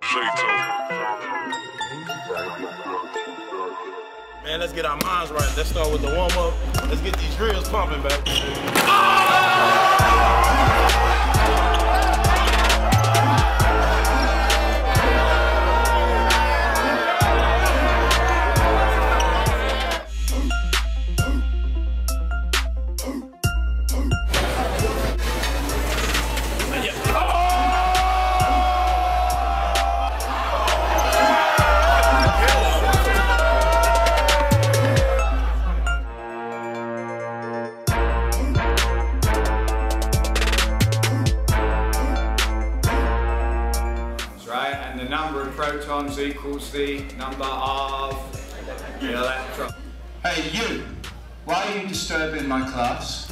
Man, let's get our minds right. Let's start with the warm-up. Let's get these drills pumping, baby. And the number of protons equals the number of the electron. Hey you, why are you disturbing my class?